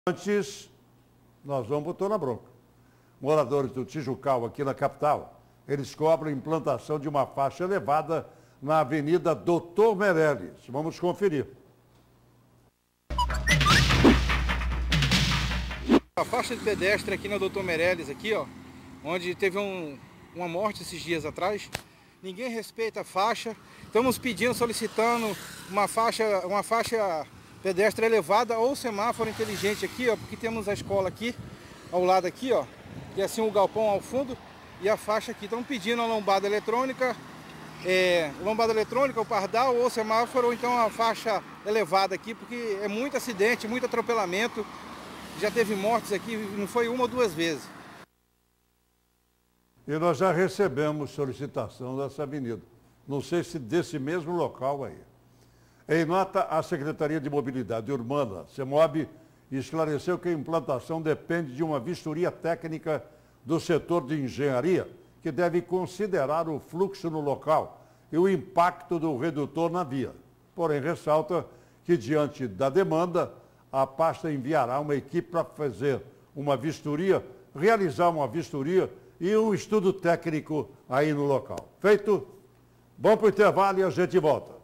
Antes, nós vamos botar na bronca. Moradores do Tijucal, aqui na capital, eles cobram a implantação de uma faixa elevada na Avenida Doutor Meireles. Vamos conferir. A faixa de pedestre aqui na Doutor Meireles, aqui, ó, onde teve uma morte esses dias atrás, ninguém respeita a faixa. Estamos pedindo, solicitando uma faixa pedestre elevada ou semáforo inteligente aqui, ó, porque temos a escola aqui, ao lado aqui, ó, e assim o galpão ao fundo e a faixa aqui. Estamos pedindo a lombada eletrônica, o pardal ou semáforo, ou então a faixa elevada aqui, porque é muito acidente, muito atropelamento. Já teve mortes aqui, não foi uma ou duas vezes. E nós já recebemos solicitação dessa avenida. Não sei se desse mesmo local aí. Em nota, a Secretaria de Mobilidade Urbana, CEMOB, esclareceu que a implantação depende de uma vistoria técnica do setor de engenharia, que deve considerar o fluxo no local e o impacto do redutor na via. Porém, ressalta que, diante da demanda, a pasta enviará uma equipe para fazer uma vistoria, realizar uma vistoria e um estudo técnico aí no local. Feito? Vamos para o intervalo e a gente volta.